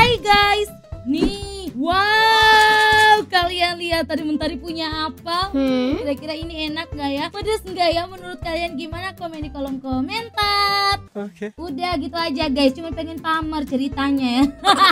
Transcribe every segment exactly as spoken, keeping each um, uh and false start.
Hai guys, nih, wow, kalian lihat tadi Mentari punya apa? Hmm? Kira-kira ini enak nggak ya? Pedes nggak ya? Menurut kalian gimana? Komen di kolom komentar. Oke. Okay. Udah gitu aja guys, cuma pengen pamer ceritanya ya.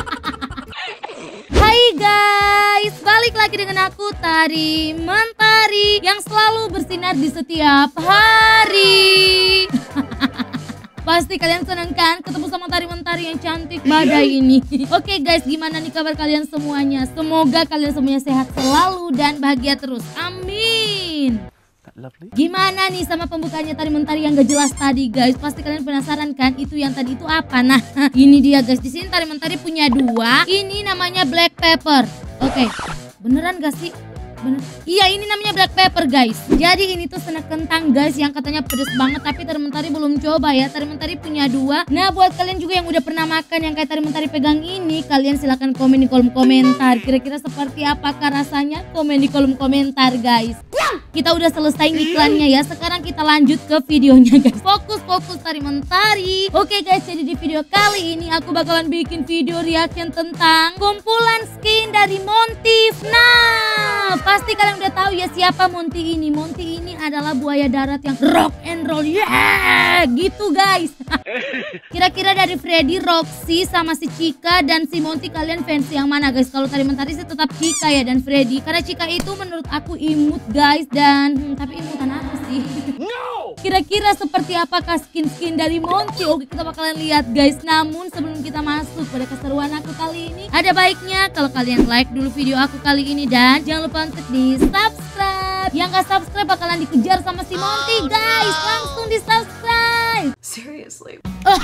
Hai guys, balik lagi dengan aku Tari Mentari yang selalu bersinar di setiap hari. Pasti kalian seneng kan ketemu sama Tari Mentari yang cantik badai ini. Oke guys, gimana nih kabar kalian semuanya? Semoga kalian semuanya sehat selalu dan bahagia terus. Amin. Gimana nih sama pembukanya Tari Mentari yang gak jelas tadi guys? Pasti kalian penasaran kan itu yang tadi itu apa? Nah, ini dia guys. Di sini Tari Mentari punya dua. Ini namanya black pepper. Oke, beneran gak sih? Bener. Iya, ini namanya black pepper guys. Jadi ini tuh snack kentang guys yang katanya pedes banget, tapi Tari Mentari belum coba ya. Tari Mentari punya dua. Nah, buat kalian juga yang udah pernah makan yang kayak Tari Mentari pegang ini, kalian silahkan komen di kolom komentar. Kira-kira seperti apakah rasanya? Komen di kolom komentar guys. Kita udah selesai iklannya ya. Sekarang kita lanjut ke videonya guys. Fokus fokus Tari Mentari. Oke guys, jadi di video kali ini aku bakalan bikin video reaction tentang kumpulan skin dari Monty. Nah, pasti kalian udah tahu ya siapa Monty ini. Monty ini adalah buaya darat yang rock and roll. Yeah, gitu guys. Kira-kira dari Freddy, Roxy, sama si Chika dan si Monty, kalian fans yang mana guys? Kalau Tari Mentari sih tetap Chika ya dan Freddy. Karena Chika itu menurut aku imut guys. Dan hmm, tapi imutan apa sih? No! Kira-kira seperti apakah skin-skin dari Monty? Oke, kita bakalan lihat guys. Namun sebelum kita masuk pada keseruan aku kali ini, ada baiknya kalau kalian like dulu video aku kali ini. Dan jangan lupa untuk di subscribe. Yang gak subscribe bakalan dikejar sama si Monty guys. Langsung di subscribe. Seriously.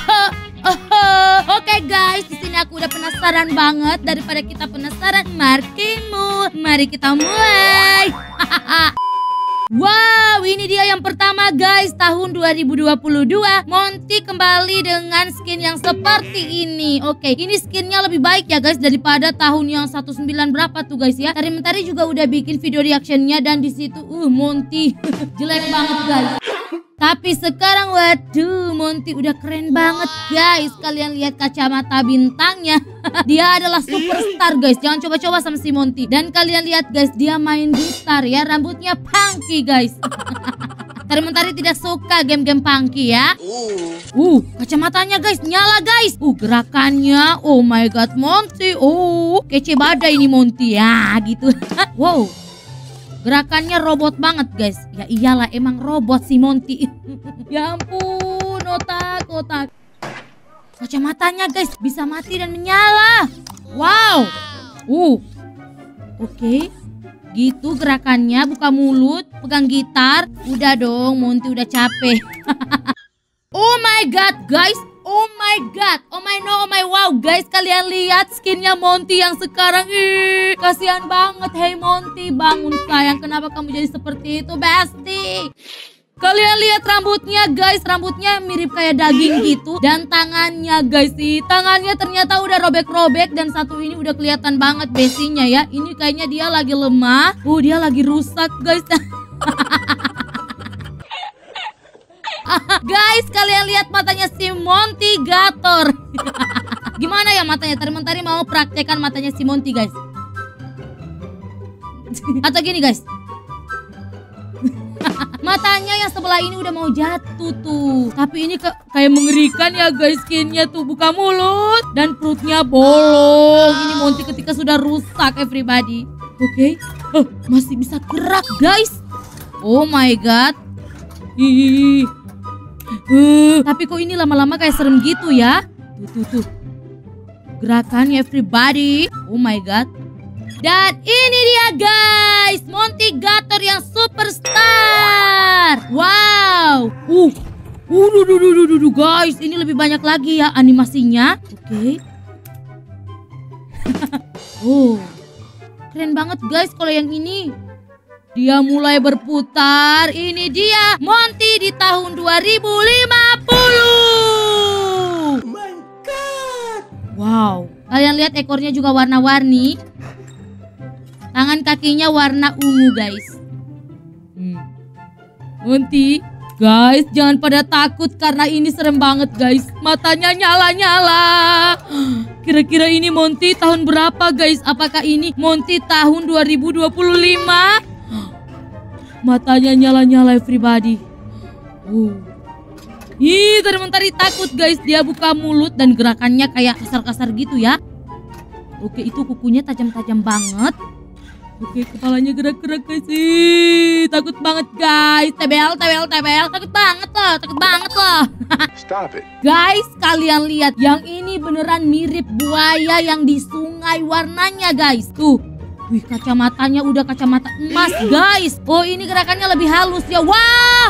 Oke guys, di sini aku udah penasaran banget. Daripada kita penasaran, markimu. Mari kita mulai. Wow, ini dia yang pertama guys. Tahun dua ribu dua puluh dua Monty kembali dengan skin yang seperti ini. Oke, ini skinnya lebih baik ya guys daripada tahun yang sembilan belas berapa tuh guys ya. Tari Mentari juga udah bikin video reactionnya. Dan di situ uh Monty jelek banget guys. Tapi sekarang waduh, Monty udah keren banget guys. Kalian lihat kacamata bintangnya. Dia adalah superstar guys. Jangan coba-coba sama si Monty. Dan kalian lihat guys, dia main gitar ya. Rambutnya punky guys. Tari Mentari tidak suka game-game punky ya. Uh, kacamatanya guys nyala guys. Uh, gerakannya, oh my god Monty. Oh, kece badai ini Monty ya gitu. Wow, gerakannya robot banget guys. Ya iyalah, emang robot si Monty. Ya ampun, otak-otak. Kacamatanya guys bisa mati dan menyala. Wow. Uh. Oke. Okay. Gitu gerakannya, buka mulut, pegang gitar. Udah dong, Monty udah capek. Oh my god guys. Oh my god, oh my no, oh my wow guys, kalian lihat skinnya Monty yang sekarang. Ih, kasihan banget. Hey Monty, bangun sayang, kenapa kamu jadi seperti itu Besti? Kalian lihat rambutnya guys, rambutnya mirip kayak daging gitu. Dan tangannya guys, sih tangannya ternyata udah robek-robek. Dan satu ini udah kelihatan banget besinya ya. Ini kayaknya dia lagi lemah. Uh, dia lagi rusak guys. Guys, kalian lihat matanya si Monty gator. Gimana ya matanya? Tari Mentari mau praktekkan matanya si Monty guys. Atau gini guys. Matanya yang sebelah ini udah mau jatuh tuh. Tapi ini ke kayak mengerikan ya guys skinnya tuh. Buka mulut dan perutnya bolong. Ini Monty ketika sudah rusak everybody. Oke, okay. Oh, masih bisa gerak guys. Oh my god. Ih. Uh, tapi kok ini lama-lama kayak serem gitu ya. Tuh tuh tuh. Gerakannya everybody. Oh my god. Dan ini dia guys, Monty Gator yang superstar. Wow. Uh. Uh, duh, duh, duh, duh, duh, guys, ini lebih banyak lagi ya animasinya. Oke. Okay. Oh. Keren banget guys kalau yang ini. Dia mulai berputar. Ini dia Monty di tahun dua ribu lima puluh. Oh my god. Wow. Kalian lihat ekornya juga warna-warni. Tangan kakinya warna ungu guys. Hmm. Monty, Guys, jangan pada takut karena ini serem banget guys. Matanya nyala-nyala. Kira-kira ini Monty tahun berapa guys? Apakah ini Monty tahun dua ribu dua puluh lima? Matanya nyala-nyala everybody. Uh. Ih, Tari takut guys. Dia buka mulut dan gerakannya kayak kasar-kasar gitu ya. Oke, itu kukunya tajam-tajam banget. Oke, kepalanya gerak-gerak guys. Ih, takut banget guys. Tebel, tebel, tebel. Takut banget loh, takut banget loh. Stop it. Guys, kalian lihat. Yang ini beneran mirip buaya yang di sungai warnanya guys. Tuh. Wih, kacamatanya udah kacamata emas guys. Oh, ini gerakannya lebih halus ya. Wah.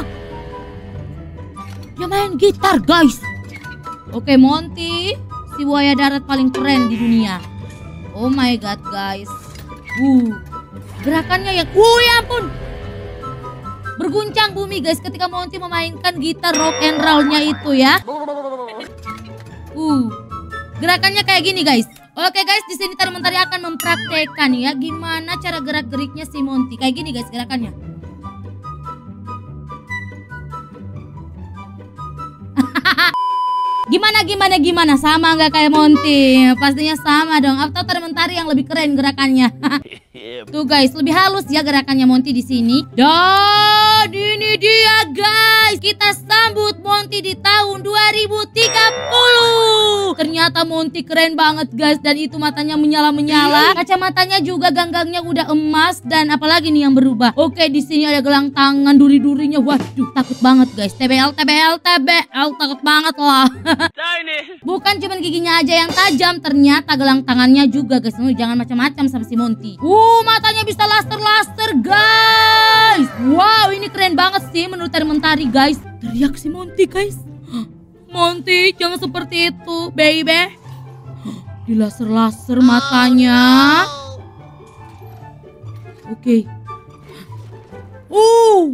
Dia main gitar guys. Oke, Monty. Si buaya darat paling keren di dunia. Oh my god guys. Uh. Gerakannya yang, uh ya ampun, berguncang bumi guys ketika Monty memainkan gitar rock and roll-nya itu ya. Uh, gerakannya kayak gini guys. Oke guys, di sini Tari Mentari akan mempraktekkan ya gimana cara gerak-geriknya si Monty. Kayak gini guys gerakannya. Gimana gimana gimana, sama nggak kayak Monty? Pastinya sama dong. Atau Tari Mentari yang lebih keren gerakannya. Tuh guys, lebih halus ya gerakannya Monty di sini. Dan ini dia guys, kita sambut Monty di tahun dua ribu tiga puluh. Ternyata Monty keren banget guys, dan itu matanya menyala-menyala. Kacamatanya juga ganggangnya udah emas, dan apalagi nih yang berubah. Oke, di sini ada gelang tangan, duri-durinya. Waduh, takut banget guys. T B L, T B L, T B L, takut banget lah. Bukan cuman giginya aja yang tajam, ternyata gelang tangannya juga guys. Jangan macam-macam sama si Monty. Uh, matanya bisa laser-laser guys. Wow, ini keren banget sih menurut Tari Mentari guys. Teriak si Monty guys. Monty, jangan seperti itu, baby. Di laser-laser matanya. Oke. Uh.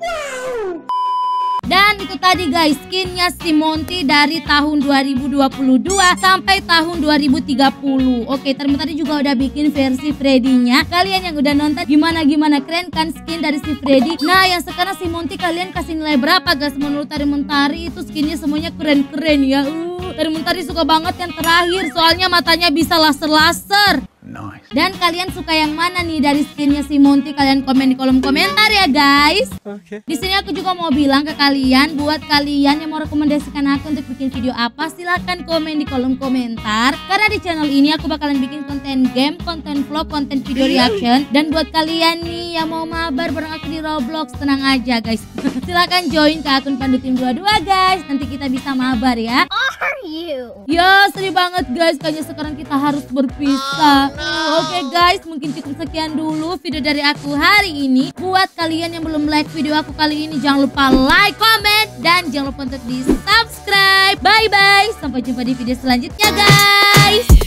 Dan itu tadi guys, skinnya si Monty dari tahun dua ribu dua puluh dua sampai tahun dua ribu tiga puluh. Oke, Tari Mentari juga udah bikin versi Freddy-nya. Kalian yang udah nonton gimana-gimana, keren kan skin dari si Freddy. Nah, yang sekarang si Monty kalian kasih nilai berapa guys? Menurut Tari Mentari itu skinnya semuanya keren-keren ya. Uh, Tari Mentari suka banget yang terakhir, soalnya matanya bisa laser-laser. Nice. Dan kalian suka yang mana nih dari skinnya si Monty? Kalian komen di kolom komentar ya guys. Oke. Di sini aku juga mau bilang ke kalian, buat kalian yang mau rekomendasikan aku untuk bikin video apa, silahkan komen di kolom komentar. Karena di channel ini aku bakalan bikin konten game, konten vlog, konten video reaction. Dan buat kalian nih yang mau mabar bareng aku di Roblox, tenang aja guys. Silahkan join ke akun Pandutim dua puluh dua guys. Nanti kita bisa mabar ya. Are you? Ya, sedih banget guys. Kayaknya sekarang kita harus berpisah. Oke guys, mungkin cukup sekian dulu video dari aku hari ini. Buat kalian yang belum like video aku kali ini, jangan lupa like, comment, dan jangan lupa untuk di subscribe. Bye bye, sampai jumpa di video selanjutnya guys.